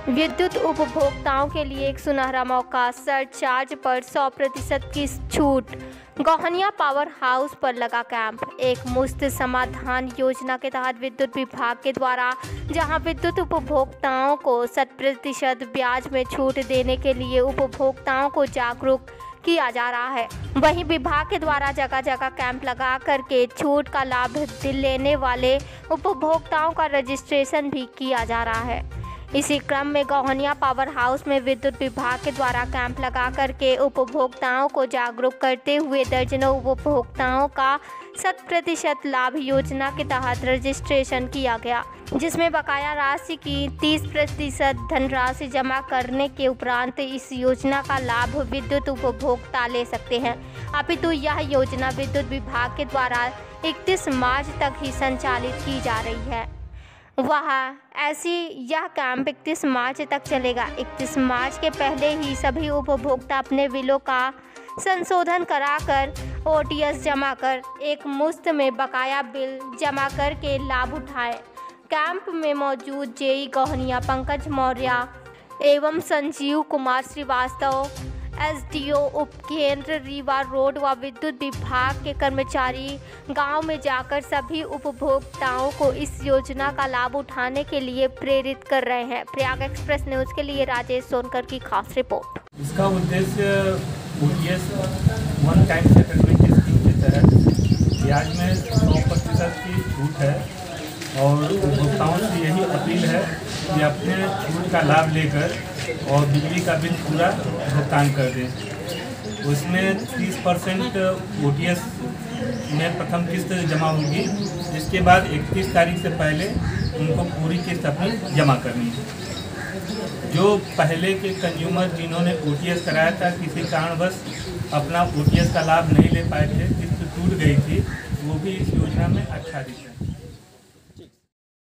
विद्युत उपभोक्ताओं के लिए एक सुनहरा मौका, सरचार्ज पर 100% की छूट। गोहनिया पावर हाउस पर लगा कैंप। एक मुफ्त समाधान योजना के तहत विद्युत विभाग के द्वारा जहां विद्युत उपभोक्ताओं को 100% ब्याज में छूट देने के लिए उपभोक्ताओं को जागरूक किया जा रहा है, वहीं विभाग के द्वारा जगह जगह कैंप लगा करके छूट का लाभ लेने वाले उपभोक्ताओं का रजिस्ट्रेशन भी किया जा रहा है। इसी क्रम में गोहनिया पावर हाउस में विद्युत विभाग के द्वारा कैंप लगा करके उपभोक्ताओं को जागरूक करते हुए दर्जनों उपभोक्ताओं का 100% लाभ योजना के तहत रजिस्ट्रेशन किया गया, जिसमें बकाया राशि की 30% धनराशि जमा करने के उपरांत इस योजना का लाभ विद्युत उपभोक्ता ले सकते हैं। अपितु यह योजना विद्युत विभाग के द्वारा 31 मार्च तक ही संचालित की जा रही है। यह कैंप 31 मार्च तक चलेगा। 31 मार्च के पहले ही सभी उपभोक्ता अपने बिलों का संशोधन कराकर OTS जमा कर एक मुश्त में बकाया बिल जमा करके लाभ उठाएं। कैंप में मौजूद जेई गोहनिया पंकज मौर्य एवं संजीव कुमार श्रीवास्तव, SDO उपकेंद्र रीवा रोड व विद्युत विभाग के कर्मचारी गांव में जाकर सभी उपभोक्ताओं को इस योजना का लाभ उठाने के लिए प्रेरित कर रहे हैं। प्रयाग एक्सप्रेस न्यूज़ के लिए राजेश सोनकर की खास रिपोर्ट। इसका उद्देश्य OTS one time settlement scheme के तहत ब्याज में 100% की छूट है और उपभोक्ताओं से यही अपील है कि अपने छूट का लाभ लेकर और बिजली का बिल पूरा भुगतान कर दें। उसमें 30% OTS में प्रथम किस्त जमा होगी, जिसके बाद 31 तारीख से पहले उनको पूरी किस्त अपनी जमा करनी है। जो पहले के कंज्यूमर जिन्होंने OTS कराया था, किसी कारणवश अपना OTS का लाभ नहीं ले पाए थे, किस्त टूट गई थी, वो भी इस योजना में आच्छादित है।